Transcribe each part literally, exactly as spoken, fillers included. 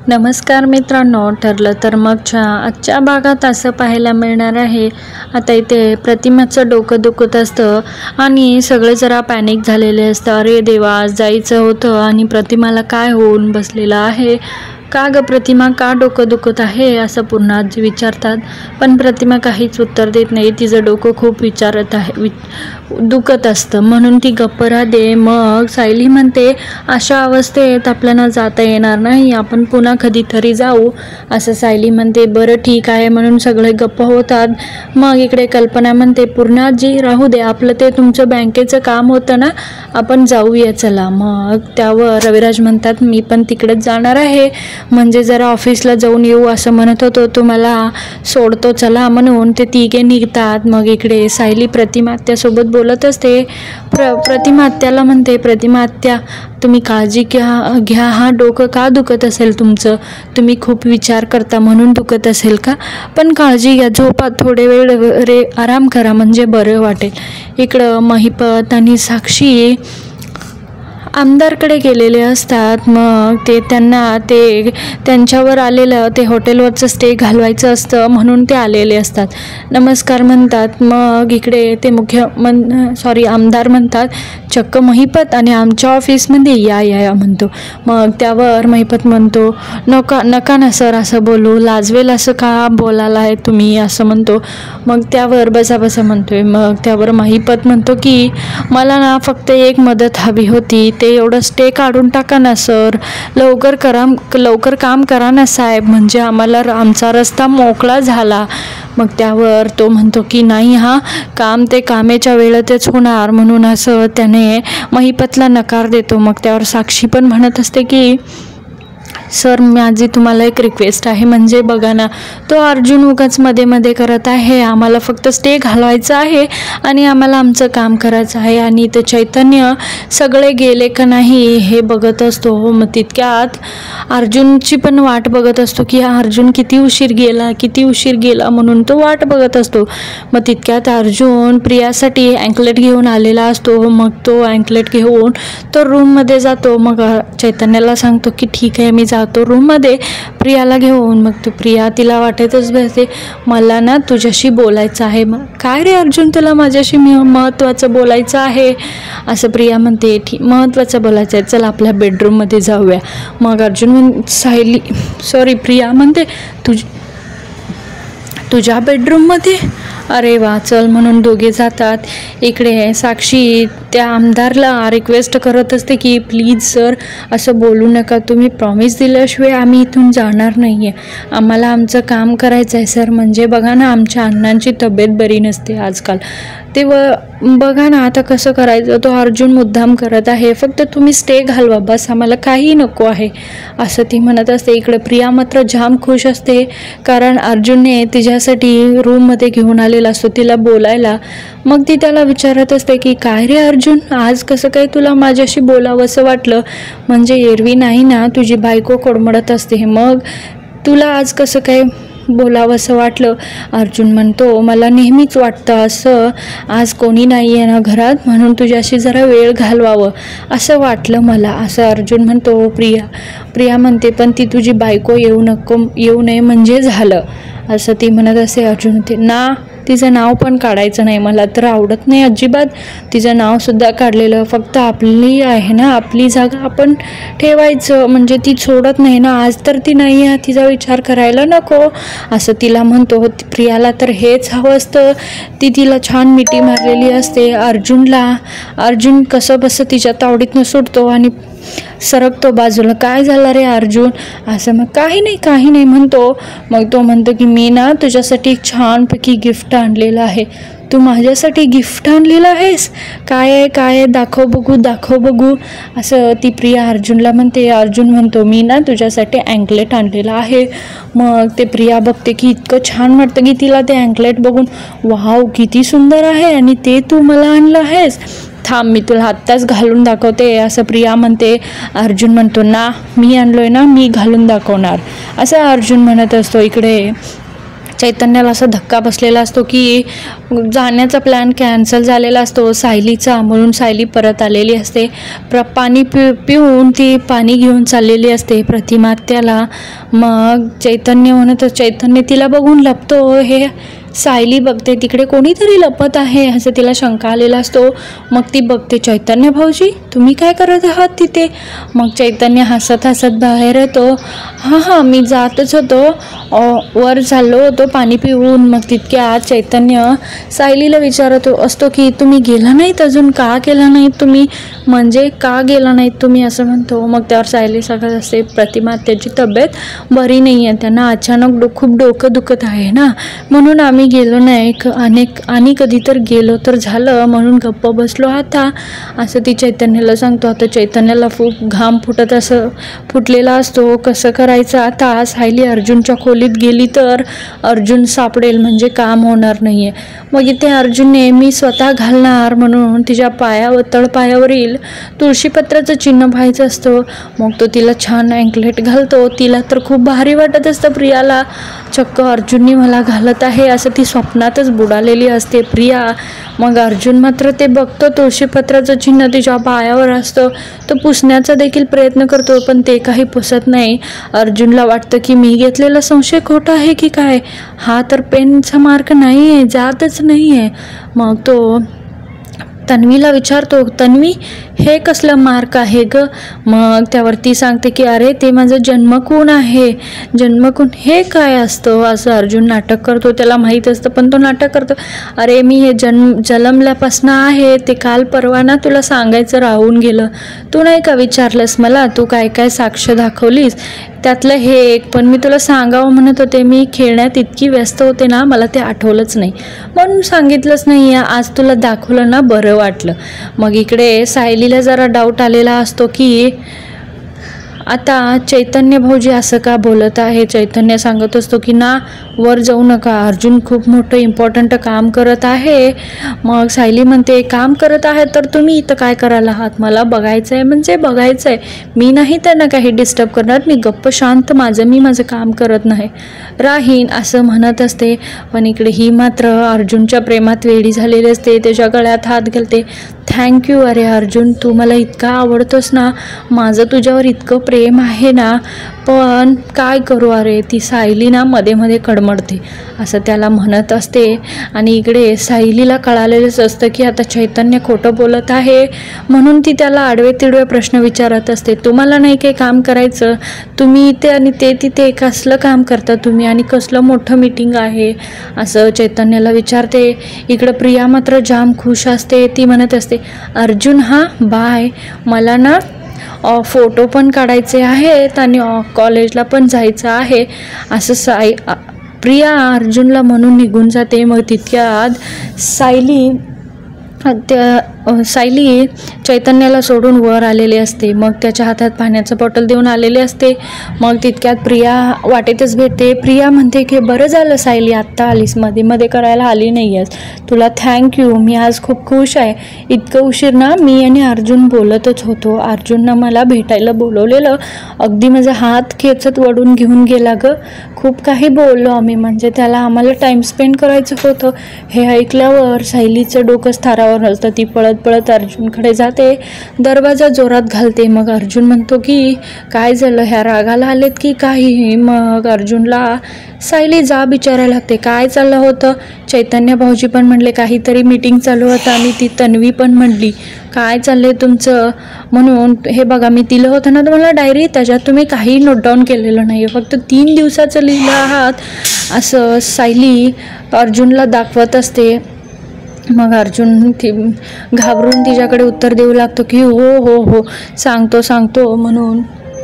नमस्कार मित्रांनो, ठरलं तर मगच्या आजच्या भागात असं पाहायला मिळणार आहे. आता इथे प्रतिमाचं डोकं दुखत असतं आणि सगळे जरा पॅनिक झालेले असतं. अरे देवा, जायचं होतं आणि प्रतिमाला काय होऊन बसलेलं आहे, का ग प्रतिमा, का डोकं दुखत आहे, असं पुन्हा आजी विचारतात. पण प्रतिमा काहीच उत्तर देत नाही. तिचं डोकं खूप विचारत आहे वि दुखत असतं म्हणून ती गप्प राहते. मग सायली म्हणते, अशा अवस्थेत आपल्याला जाता येणार नाही, आपण पुन्हा कधीतरी जाऊ, असं सायली म्हणते. बरं ठीक आहे म्हणून सगळे गप्प होतात. मग इकडे कल्पना म्हणते, पूर्ण आजी राहू दे, आपलं ते तुमचं बँकेचं काम होतं ना, आपण जाऊया चला. मग त्यावर रविराज म्हणतात, मी पण तिकडेच जाणार आहे, म्हणजे जरा ऑफिसला जाऊन येऊ असं म्हणत होतो, तुम्हाला सोडतो चला म्हणून ते तिघे निघतात. मग इकडे सायली प्रतिमा आत्यासोबत बोलत असते. प्र प्रतिमा आत्याला म्हणते, प्रतिमा आत्या तुम्ही काळजी घ्या घ्या हा डोकं का दुखत असेल तुमचं, तुम्ही खूप विचार करता म्हणून दुखत असेल का, पण काळजी घ्या, झोपा, थोडे वेळ रे आराम करा म्हणजे बरं वाटेल. इकडं महिपत आणि साक्षी आमदारकडे गेलेले असतात. मग ते त्यांना ते त्यांच्यावर आलेलं ते हॉटेलवरचं स्टे घालवायचं असतं म्हणून ते आलेले असतात. नमस्कार म्हणतात. मग इकडे ते मुख्य मन सॉरी आमदार म्हणतात, चक्क महिपत आणि आमच्या ऑफिसमध्ये या या या म्हणतो. मग त्यावर महिपत म्हणतो, नका नका ना सर असं बोलू, लाजवेल असं का बोलायला आहे तुम्ही, असं म्हणतो. मग त्यावर बसा बसा म्हणतोय. मग त्यावर महिपत म्हणतो की मला ना फक्त एक मदत हवी होती, ते एवढं स्टे काढून टाका ना सर, लवकर करा, लवकर काम करा ना साहेब, म्हणजे आम्हाला आमचा रस्ता मोकळा झाला. मग त्यावर तो म्हणतो की नाही, हा काम ते कामेच्या वेळेतच होणार, म्हणून असं त्याने महिपतला नकार देतो. मग त्यावर साक्षी पण म्हणत असते की सर माझी तुम्हाला एक रिक्वेस्ट आहे, म्हणजे बघा ना तो अर्जुन उगाच मध्ये मध्ये करत आहे, आम्हाला फक्त स्टे घालवायचं आहे आणि आम्हाला आमचं काम करायचं आहे, आणि ते चैतन्य सगळे गेले का नाही हे बघत असतो. मग तितक्यात अर्जुनची पण वाट बघत असतो की अर्जुन किती उशीर गेला किती उशीर गेला म्हणून तो वाट बघत असतो. मग तितक्यात अर्जुन प्रियासाठी अँकलेट घेऊन आलेला असतो. मग तो अँकलेट घेऊन तो रूममध्ये जातो. मग चैतन्याला सांगतो की ठीक आहे मी जातो रूममध्ये प्रियाला घेऊन. मग तो प्रिया तिला वाटतच बसते, मला ना तुझ्याशी बोलायचं आहे. मग काय रे अर्जुन, तुला माझ्याशी महत्त्वाचं बोलायचं आहे, असं प्रिया म्हणते. ठीक, महत्त्वाचं बोलायचं आहे, चल आपल्या बेडरूममध्ये जाऊया. मग अर्जुन म्हण सायली सॉरी प्रिया म्हणते, तुझ तुझ्या बेडरूममध्ये, अरे वा चल म्हणून दोघे जातात. इकडे साक्षी त्या आमदारला रिक्वेस्ट करत असते की प्लीज सर असं बोलू नका, तुम्ही प्रॉमिस दिल्याशिवाय आम्ही इथून जाणार नाही आहे, आम्हाला आमचं काम करायचं आहे सर, म्हणजे बघा ना आमच्या अण्णांची तब्येत बरी नसते आजकाल, ते व बघा ना आता कसं करायचं, तो अर्जुन मुद्दाम करत आहे, फक्त तुम्ही स्टे घालवा बस, आम्हाला काही नको आहे, असं ती म्हणत असते. इकडे प्रिया मात्र जाम खुश असते, कारण अर्जुनने तिच्यासाठी रूममध्ये घेऊन आलेला असतो तिला बोलायला. मग ती त्याला विचारत असते की काय रे अर्जुन, आज कसं काय तुला माझ्याशी बोलावं असं वाटलं, म्हणजे एरवी नाही ना तुझी बायको कोडमडत असते, मग तुला आज कसं काय बोलावं असं वाटलं. अर्जुन म्हणतो, मला नेहमीच वाटतं असं, आज कोणी नाही आहे ना घरात म्हणून तुझ्याशी जरा वेळ घालवावं असं वाटलं मला, असं अर्जुन म्हणतो. प्रिया प्रिया म्हणते, पण ती तुझी बायको येऊ नको येऊ नये म्हणजे झालं, असं ती म्हणत असते. अर्जुन म्हणते, ना तिचं नाव पण काढायचं नाही, मला तर आवडत नाही अजिबात तिचं नावसुद्धा काढलेलं, फक्त आपली आहे ना आपली जागा आपण ठेवायचं, म्हणजे ती सोडत नाही ना, आज तर ती नाही आहे, तिचा विचार करायला नको, असं तिला म्हणतो. प्रियाला तर हेच हवं असतं, ती तिला छान मिठी मारलेली असते. अर्जुनला अर्जुन कसं बसं तिच्या तावडीतनं सुटतो आणि सरकतो बाजूला. काय झालं रे अर्जुन, असं मग काही नाही काही नाही म्हणतो. मग तो म्हणतो की मी ना तुझ्यासाठी एक छानपैकी गिफ्ट आणलेलं आहे, तू माझ्यासाठी गिफ्ट आणलेलं आहेस, काय आहे काय आहे दाखव बघू दाखव बघू, असं ती प्रिया अर्जुनला म्हणते. अर्जुन म्हणतो, मी ना तुझ्यासाठी अँकलेट आणलेलं आहे. मग ते प्रिया बघते की इतकं छान वाटतं की तिला ते अँकलेट बघून, वाव किती सुंदर आहे, आणि ते तू मला आणलं आहेस, थांब मी तुला आत्ताच घालून दाखवते, असं प्रिया म्हणते. अर्जुन म्हणतो, ना मी आणलोय ना मी घालून दाखवणार, असं अर्जुन म्हणत असतो. इकडे चैतन्याला असा धक्का बसलेला असतो की जाण्याचा प्लॅन कॅन्सल झालेला असतो सायलीचा, म्हणून सायली परत आलेली असते. प्र पाणी पि पिऊन ती पाणी घेऊन चाललेली असते प्रतिमा त्याला. मग चैतन्य म्हणत चैतन्य तिला बघून लपतो. हे सायली बघते तिकडे कोणीतरी लपत आहे असं तिला शंका आलेला असतो. मग ती बघते, चैतन्य भाऊजी तुम्ही काय करत आहात तिथे? मग चैतन्य हसत हसत बाहेर येतो. हां हां मी जातच होतो, वर चाललो होतो पाणी पिऊन. मग तितक्या चैतन्य सायलीला विचारतो असतो की तुम्ही गेला नाहीत अजून, का गेला नाहीत तुम्ही, म्हणजे का गेला नाहीत तुम्ही असं म्हणतो. मग त्यावर सायली सांगत असते प्रतिमा त्याची तब्येत बरी नाही आहे, त्यांना अचानक डो खूप डोकं दुखत आहे ना, म्हणून आम्ही गेलो नाही. अनेक आणि कधी तर गेलो तर झालं म्हणून गप्प बसलो आता असं ती चैतन्याला सांगतो. आता चैतन्याला खूप घाम फुटत असं फुटलेला असतो. कसं करायचं आता? सायली अर्जुनच्या खोलीत गेली तर अर्जुन सापडेल म्हणजे काम होणार नाही आहे. मग इथे अर्जुनने मी स्वतः घालणार म्हणून तिच्या पायावर तळपायावरील तुळशीपत्राचं चिन्ह पाहायचं असतं. मग तो तिला छान अँकलेट घालतो. तिला तर खूप भारी वाटत असतं प्रियाला, चक्क अर्जुनने मला घालत आहे असं ती स्वप्नातच बुडालेली असते प्रिया. मग अर्जुन मात्र ते बघतो तुळशीपत्राचं चिन्ह तिच्या पायावर असतं. तो पुसण्याचा देखील प्रयत्न करतो पण ते काही पुसत नाही. अर्जुनला वाटतं की मी घेतलेला संशय खोटा आहे की काय, हा तर पेनचा मार्क नाही आहे, जातच नाही आहे. मग तो तन्वीला विचारतो, तन्वी हे कसलं मार्क आहे ग? मग त्यावरती सांगते की अरे ते माझं जन्मकूण आहे. जन्मकूण हे काय असतं असं अर्जुन नाटक करतो. त्याला माहीत असतं पण तो नाटक करतो. अरे मी हे जन्म जन्मल्यापासनं आहे, ते काल परवा ना तुला सांगायचं राहून गेलं, तू नाही का विचारलंस मला, तू काय काय साक्ष दाखवलीस त्यातलं हे एक, पण मी तुला सांगावं म्हणत होते, मी खेळण्यात इतकी व्यस्त होते ना मला ते आठवलंच नाही म्हणून सांगितलंच नाही. आज तुला दाखवलं ना बरं वाटलं. मग इकडे सायलीला जरा डाऊट आलेला असतो की आता चैतन्य भाऊजी असं का बोलत आहे. चैतन्य सांगत असतो की ना वर जाऊ नका, अर्जुन खूप मोठं इम्पॉर्टंट काम करत आहे. मग सायली म्हणते काम करत आहे तर तुम्ही इथं काय करायला आहात, मला बघायचं आहे म्हणजे बघायचं आहे, मी नाही त्यांना काही डिस्टर्ब करणार, मी गप्प शांत माझं मी माझं काम करत नाही राहीन असं म्हणत असते. पण इकडे ही मात्र अर्जुनच्या प्रेमात वेडी झालेली असते, त्याच्या गळ्यात हात घालते. थँक्यू अरे अर्जुन, तू मला इतका आवडतोस ना, माझं तुझ्यावर इतकं प्रेम आहे ना, पण काय करू अरे. ती सायली ना मध्ये मध्ये कडमडते असं त्याला म्हणत असते. आणि इकडे सायलीला कळालेलंच असतं की आता चैतन्य खोटं बोलत आहे म्हणून ती त्याला आडवे तिडवे प्रश्न विचारत असते. तुम्हाला नाही काही काम करायचं, तुम्ही इथे आणि ते तिथे कसलं काम करता तुम्ही आणि कसलं मोठं मीटिंग आहे असं चैतन्याला विचारते. इकडं प्रिया मात्र जाम खुश असते. ती म्हणत असते अर्जुन हां बाय, मला ना फोटो पण काढायचे आहेत आणि कॉलेजला पण जायचं आहे असं साय प्रिया अर्जुनला म्हणून निघून जाते. मग तितक्यात सायली त्या सायली चैतन्याला सोडून वर आलेली असते. मग त्याच्या हातात पाण्याचं बॉटल देऊन आलेले असते. मग तितक्यात प्रिया वाटेतच भेटते. प्रिया म्हणते की बरं झालं सायली आत्ता आलीस, मध्ये मध्ये करायला आली नाही आहेस, तुला थँक्यू, मी आज खूप खुश आहे. इतकं उशीर ना मी आणि अर्जुन बोलतच होतो, अर्जुननं मला भेटायला बोलवलेलं, अगदी माझा हात खेचत वडून घेऊन गेला ग, खूप काही बोललो आम्ही, म्हणजे त्याला आम्हाला टाईम स्पेंड करायचं होतं. हे ऐकल्यावर सायलीचं डोकं थारावर असतं. ती पळत पळत अर्जुनकडे जाते, दरवाजा जोरात घालते. मग अर्जुन म्हणतो की काय झालं, ह्या रागाला आलेत की काही. मग अर्जुनला सायली जा विचारायला लागते काय चाललं होतं. चैतन्य भाऊजी पण म्हणले काहीतरी मीटिंग चालू होतं आणि ती तन्वी पण म्हणली काय चाललंय तुमचं, म्हणून हे बघा मी दिलं होतं ना तुम्हाला डायरी, त्याच्यात तुम्ही काही नोट डाऊन केलेलं नाही आहे, फक्त तीन दिवसाचं लिहिलं आहात असं सायली अर्जुनला दाखवत असते. मग अर्जुन ती घाबरून तिच्याकडे उत्तर देऊ लागतो की हो हो हो सांगतो सांगतो म्हणून.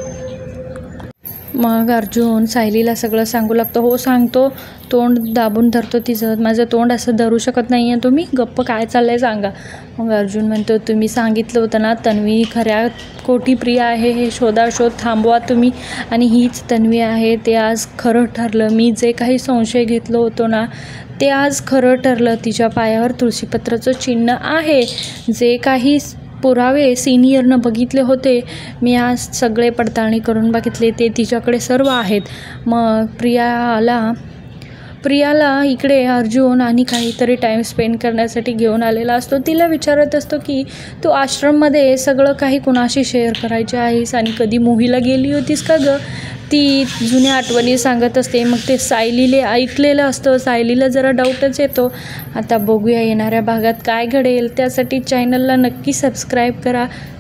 मग अर्जुन सायलीला सगळं सांगू लागतो. हो सांगतो, तोंड दाबून धरतो तिचं, माझं तोंड असं धरू शकत नाही आहे तुम्ही, गप्प काय चाललं आहे सांगा. मग अर्जुन म्हणतो तुम्ही सांगितलं होतं ना तन्वी खऱ्या कोटी प्रिया आहे, हे शोधाशोध थांबवा तुम्ही आणि हीच तन्वी आहे, ते आज खरं ठरलं. मी जे काही संशय घेतलं होतो ना ते आज खरं ठरलं. तिच्या पायावर तुळशीपत्राचं चिन्ह आहे, जे काही पुरावे सिनियरनं बघितले होते मी आज सगळे पडताळणी करून बघितले, ते तिच्याकडे सर्व आहेत. मग प्रियाला प्रियाला इकडे अर्जुन आणि काहीतरी टाईम स्पेंड करण्यासाठी घेऊन आलेला असतो. तिला विचारत असतो की तू आश्रममध्ये सगळं काही कुणाशी शेअर करायचे आहेस आणि कधी मूव्हीला गेली होतीस का गं. ती जुन्या आठवणी सांगत असते. मग ते सायलीले ऐकलेलं असतं. सायलीला जरा डाऊटच येतो. आता बघूया येणाऱ्या भागात काय घडेल. त्यासाठी चॅनलला नक्की सबस्क्राईब करा.